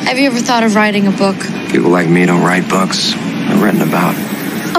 Have you ever thought of writing a book? People like me don't write books. I've written about it.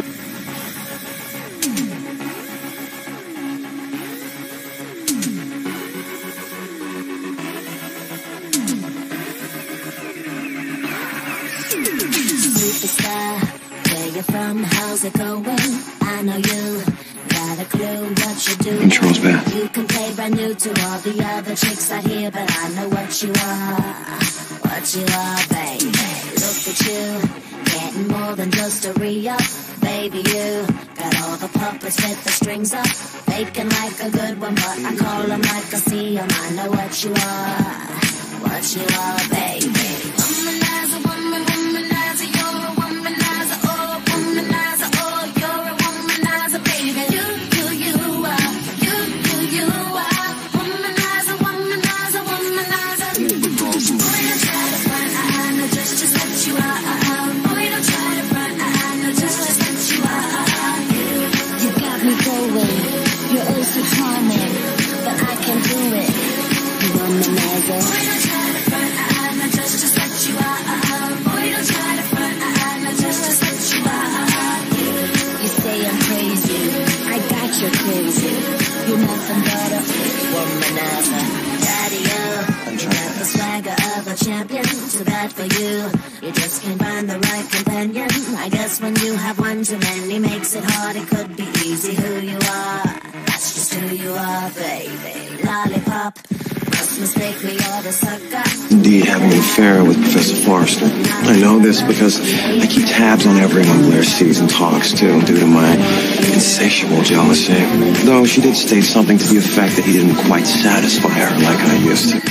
Superstar, where you from? How's it going? I know you got a clue what you do. Control's bad. You can play brand new to all the other chicks out here, but I know what you are, baby. Look at you, getting more than just a re-up. Baby, you got all the puppets with the strings up, faking like a good one, but I call them like I see them. I know what you are, baby. Womanizer, womanizer, you're a womanizer, oh, womanizer, oh, you're a womanizer, baby. You are, you are, womanizer, womanizer, womanizer. Boy, don't try to front, no, just what you are. Boy, don't try to front, no, just what you are. You got me going, you're oh so charming, but I can do it. Womanizer. Boy, don't try to front, no, just what you are. Boy, don't try to front, no, just what you are. You say I'm crazy, I got you crazy. You're nothing but a womanizer. Daddy, you got the swagger of a champion. Too bad for you, you just can't find the right companion. I guess when you have one too many makes it hard. It could be easy who you are. That's just who you are, baby. Lollipop. Mistake me or the sucker. Indeed, having an affair with Professor Forrester. I know this because I keep tabs on everyone Blair sees and talks to due to my insatiable jealousy. Though she did state something to the effect that he didn't quite satisfy her like I used to.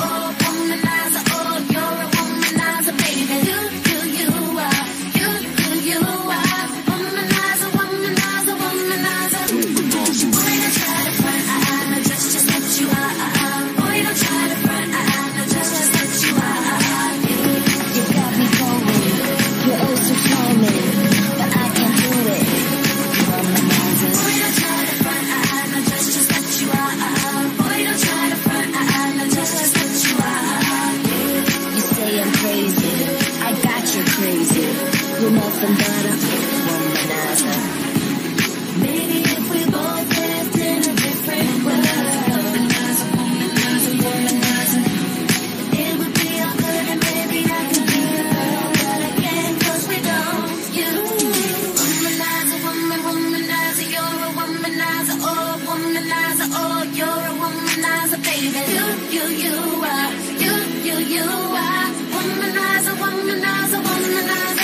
You're nothing but a womanizer. Maybe if we both lived in a different world, womanizer, womanizer, womanizer, it would be all good and maybe I could do it, but I can't 'cause we don't. You, womanizer, womanizer, you're a womanizer, oh, womanizer, oh, you're a womanizer, baby. You are, you are, womanizer, womanizer, womanizer.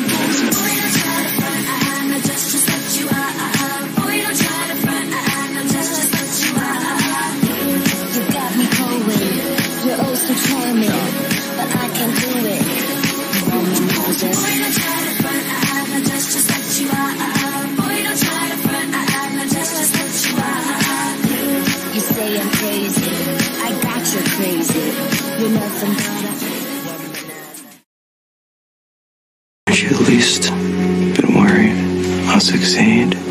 Charming, but I can do it. Womanizer. Boy, don't try to front, just what you are. Boy, don't try to front, just what you are. You say I'm crazy, I got you crazy. You're nothing but a womanizer. She at least been worried I'll succeed.